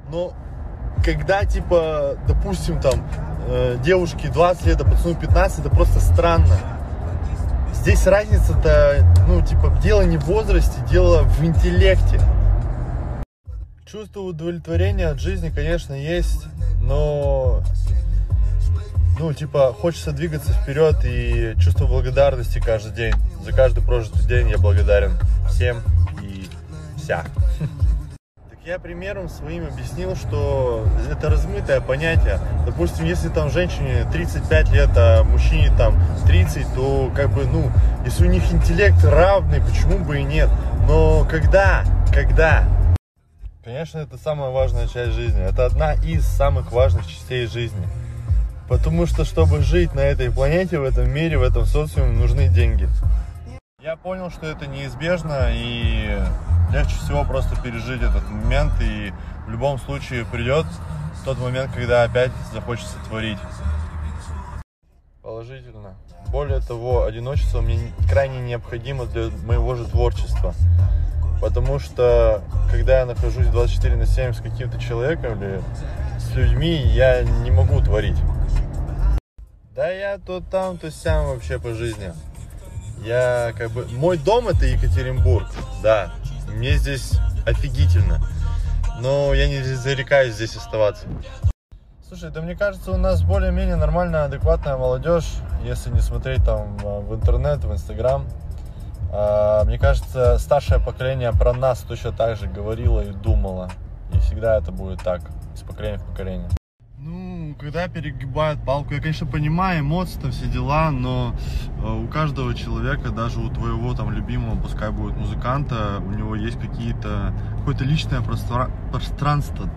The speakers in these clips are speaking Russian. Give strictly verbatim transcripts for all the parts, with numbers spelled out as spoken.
Но когда, типа, допустим, там, э, девушке двадцать лет, а пацану пятнадцать, это просто странно. Здесь разница-то, ну, типа, дело не в возрасте, дело в интеллекте. Чувство удовлетворения от жизни, конечно, есть, но, ну, типа, хочется двигаться вперед, и чувство благодарности каждый день. За каждый прожитый день я благодарен всем и вся. Так я примером своим объяснил, что это размытое понятие. Допустим, если там женщине тридцать пять лет, а мужчине там тридцать, то, как бы, ну, если у них интеллект равный, почему бы и нет? Но когда, когда... Конечно, это самая важная часть жизни. Это одна из самых важных частей жизни. Потому что, чтобы жить на этой планете, в этом мире, в этом социуме, нужны деньги. Я понял, что это неизбежно, и легче всего просто пережить этот момент. И в любом случае придет тот момент, когда опять захочется творить. Положительно. Более того, одиночество мне крайне необходимо для моего же творчества. Потому что, когда я нахожусь двадцать четыре на семь с каким-то человеком или с людьми, я не могу творить. Да я то там, то сям вообще по жизни. Я как бы... Мой дом это Екатеринбург, да. Мне здесь офигительно. Но я не зарекаюсь здесь оставаться. Слушай, да мне кажется, у нас более-менее нормальная, адекватная молодежь. Если не смотреть там в интернет, в Инстаграм. Мне кажется, старшее поколение про нас точно так же говорило и думало. И всегда это будет так, из поколения в поколение. Ну, когда перегибают палку, я, конечно, понимаю, эмоции, там все дела, но у каждого человека, даже у твоего там любимого, пускай будет музыканта, у него есть какие-то, какое-то личное простра... пространство.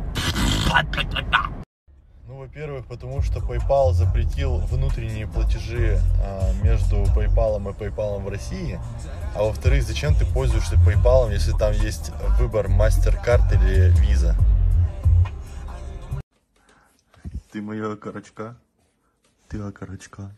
Во-первых, потому что PayPal запретил внутренние платежи а, между PayPal и PayPal в России. А во-вторых, зачем ты пользуешься PayPal, если там есть выбор MasterCard или Visa? Ты моя окорочка. Ты окорочка.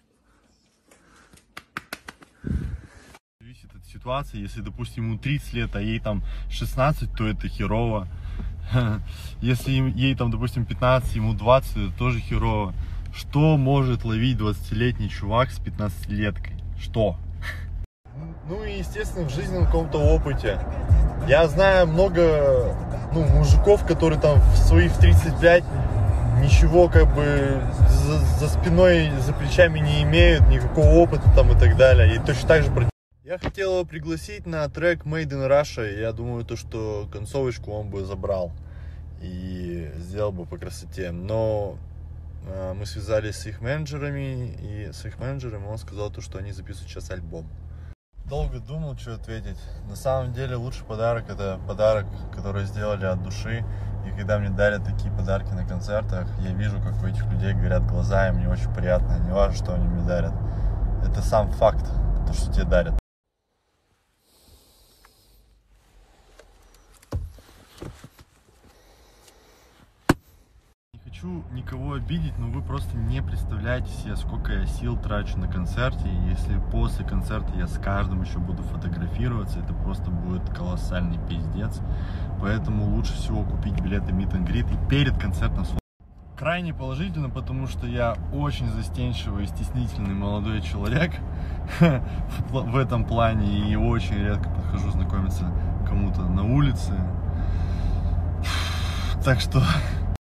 Зависит от ситуации. Если, допустим, ему тридцать лет, а ей там шестнадцать, то это херово. Если ей там, допустим, пятнадцать, ему двадцать, это тоже херово. Что может ловить двадцатилетний чувак с пятнадцатилеткой? Что? Ну и, естественно, в жизненном каком-то опыте. Я знаю много, ну, мужиков, которые там в своих тридцать пять ничего как бы за, за спиной, за плечами не имеют, никакого опыта там и так далее. И точно так же... Я хотел его пригласить на трек Made in Russia. Я думаю, то, что концовочку он бы забрал и сделал бы по красоте. Но э, мы связались с их менеджерами, и с их менеджером он сказал, то, что они записывают сейчас альбом. Долго думал, что ответить. На самом деле лучший подарок — это подарок, который сделали от души. И когда мне дарят такие подарки на концертах, я вижу, как у этих людей горят глаза, и мне очень приятно. Не важно, что они мне дарят. Это сам факт, то, что тебе дарят. Не хочу никого обидеть, но вы просто не представляете себе, сколько я сил трачу на концерте. И если после концерта я с каждым еще буду фотографироваться, это просто будет колоссальный пиздец. Поэтому лучше всего купить билеты Meet and Greet и перед концертом. Крайне положительно, потому что я очень застенчивый и стеснительный молодой человек в этом плане. И очень редко подхожу знакомиться кому-то на улице. Так что...